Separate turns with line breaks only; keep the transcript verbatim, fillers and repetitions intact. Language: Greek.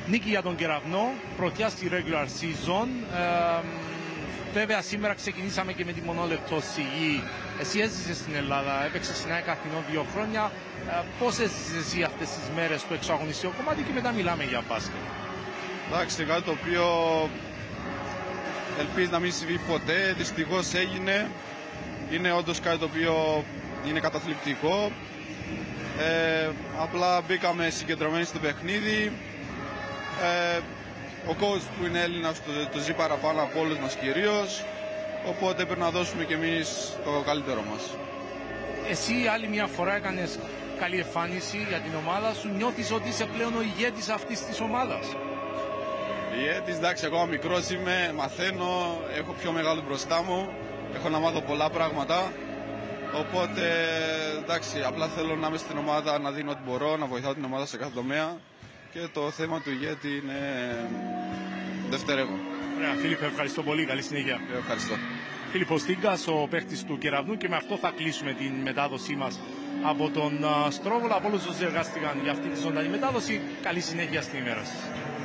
Νίκη για τον Κεραυνό, πρωτιά στη regular season. Ε, βέβαια σήμερα ξεκινήσαμε και με τη μονόλεπτο σιγή. Εσύ έζησες στην Ελλάδα, έπαιξες στην ΑΕΚ Αθηνών δύο χρόνια. Ε, πώς έζησες εσύ αυτές τις μέρες στο εξωαγωνιστικό κομμάτι και μετά μιλάμε για μπάσκετ?
Εντάξει, κάτι το οποίο ελπίζει να μην συμβεί ποτέ, δυστυχώς έγινε. Είναι όντως κάτι το οποίο είναι καταθλιπτικό. Ε, απλά μπήκαμε συγκεντρωμένοι στο παιχνίδι. Ε, ο coach που είναι Έλληνας το, το ζει παραπάνω από όλους μας κυρίως. Οπότε πρέπει να δώσουμε κι εμείς το καλύτερό μας.
Εσύ άλλη μια φορά έκανες καλή εμφάνιση για την ομάδα σου. Νιώθεις ότι είσαι πλέον ο ηγέτης αυτής της ομάδας?
Ηγέτης, εντάξει, ακόμα μικρός είμαι, μαθαίνω, έχω πιο μεγάλο μπροστά μου. Έχω να μάθω πολλά πράγματα. Οπότε, εντάξει, απλά θέλω να είμαι στην ομάδα, να δίνω ό,τι μπορώ, να βοηθάω την ομάδα σε κάθε τομέα. Και το θέμα του ηγέτη είναι δευτερεύον.
Ωραία, Φίλιππε, ευχαριστώ πολύ. Καλή συνέχεια.
Ευχαριστώ.
Φίλιππος Στίγκας, ο παίχτης του Κεραυνού, και με αυτό θα κλείσουμε την μετάδοσή μας από τον Στρόβολο. Από όλους όσους εργάστηκαν για αυτή τη ζωντανή μετάδοση, καλή συνέχεια στην ημέρα σας.